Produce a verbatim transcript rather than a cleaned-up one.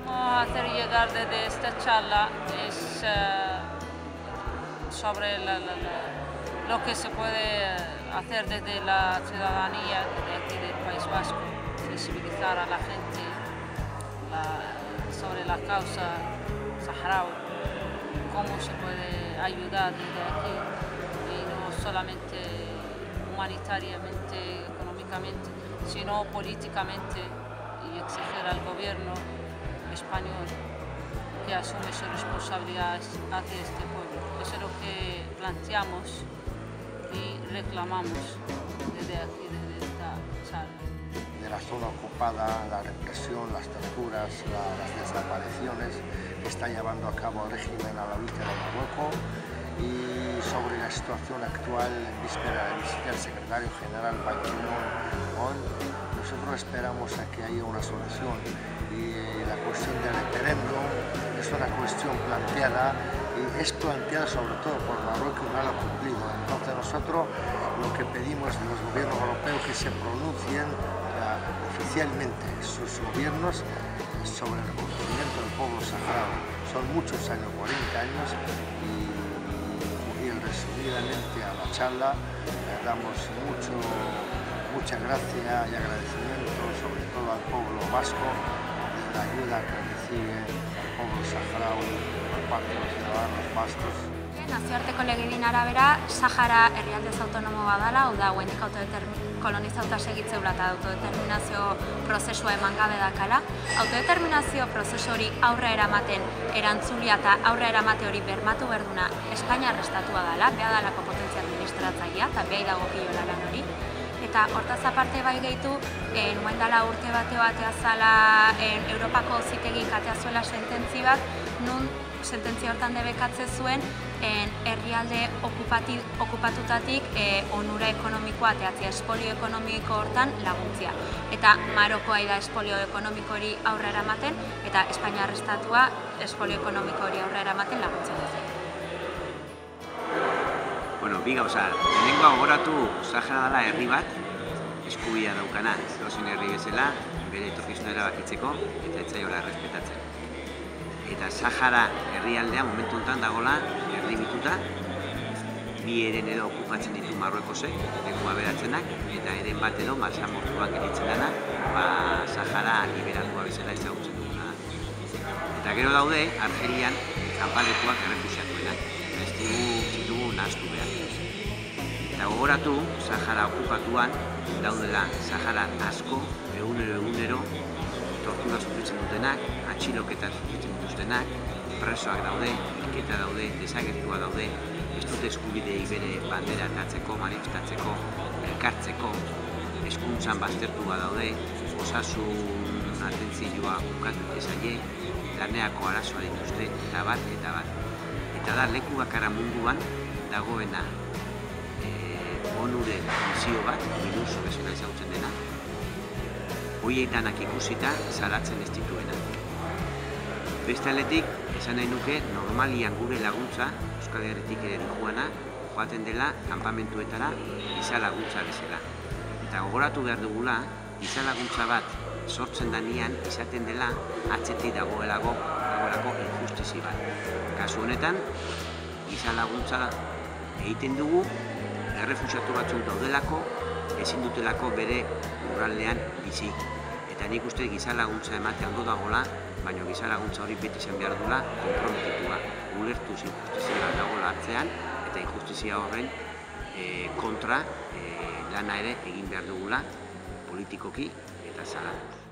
queremos hacer llegar desde esta charla es uh, sobre la, la, la, lo que se puede hacer desde la ciudadanía, desde aquí del País Vasco, sensibilizar a la gente la, sobre la causa saharaui, cómo se puede ayudar desde aquí, y no solamente humanitariamente, económicamente, sino políticamente, y exigir al gobierno español que asume su responsabilidad hacia este pueblo. Eso es lo que planteamos y reclamamos desde aquí, desde esta charla. De la zona ocupada, la represión, las torturas, la, las desapariciones que está llevando a cabo el régimen alawita de Marruecos, y sobre la situación actual en víspera de visita del secretario general Ban Ki-moon. Nosotros esperamos a que haya una solución, y la cuestión del referéndum es una cuestión planteada, y es planteada sobre todo por Marruecos y no lo ha cumplido. Entonces nosotros lo que pedimos de los gobiernos europeos que se pronuncien uh, oficialmente sus gobiernos sobre el reconocimiento del pueblo saharaui. Son muchos años, cuarenta años, y, y, y resumidamente a la charla le damos mucho, mucha gracia y agradecimiento sobre todo al pueblo vasco de la ayuda que recibe el pueblo saharaui por parte de los ciudadanos vascos. Nazioarteko legedien arabera, Sahara herrialdez autonomo badala, hau da, huendik kolonizauta segitzeula eta autodeterminazio prozesua eman gabe dakala. Autodeterminazio prozesu hori aurre eramaten erantzulia eta aurre eramate hori bermatu berduna Espainiar estatua dela, beha dalako potentzia administratzailea, eta beha idagokiola lan hori. Eta hortaz aparte bai gehitu, nuen dala urte bate batea zala Europako auzitegik atea zuela sententzi bat, nun sententzia hortan debekatze zuen herrialde okupatutatik onura ekonomikoa ateatzea, espolio ekonomiko hortan laguntzia. Eta Marokoa da espolio ekonomiko hori aurre eramaten, eta Espainiar estatua espolio ekonomiko hori aurre eramaten laguntzen dut. Bueno, bi gauza, lehenengoa gogoratu Sahara dela herri bat, eskubidea daukana, edozein herri bezala, bere etorkizuna erabakitzeko eta ez zaiola errespetatzen. Eta Sahara herrialdea momentu honetan dagoela erdibituta, bi eren edo okupatzen ditu Marruekosek, leku aberatzenak, eta eren bat edo mazamortuak eritzen dena, ba Sahara liberatua bezala ezagutzen duguna da. Eta gero daude, Argelian, kanpalekuak errefuxiatuenak, ez ditugu nahaztu behar. Eta gogoratu, Sahara okupatuan, daudela Sahara asko, egunero egunero, tortura sufritzen dutenak, atxiloketa sufritzen dituztenak, presoak daude, hilketa daude, desagertua daude, ez dute eskubidei bere bandera atatzeko, manifestatzeko, elkartzeko, hezkuntzan baztertua daude, osasun atentzioa bukatu ezaie, laneako arazoa dituzte, eta bat, eta bat. Eta da, leku bakarra munduan dagoena onuren misio bat, minuso bezala ezagutzen dena, hoieitanak ikusita salatzen ez dituena. Beste aldetik, esan nahi nuke, normalian gure laguntza, Euskal Herritik ere joana, joaten dela kanpamentuetara giza laguntza bezala. Eta gogoratu behar dugula, giza laguntza bat sortzen danean izaten dela atzetik dagoelako, dagoelako injustizi bat. Kasu honetan, giza laguntza egiten dugu, errefuxiatu batzuk daudelako, ezin dutelako bere lurraldean bizi. Eta nik uste giza laguntza ematea ondo dagoela, baina giza laguntza hori beti izan behar dula konprometitua. Ulertuz injustizia dagoela atzean, eta injustizia horren kontra lana ere egin behar dugula politikoki eta zalatuz.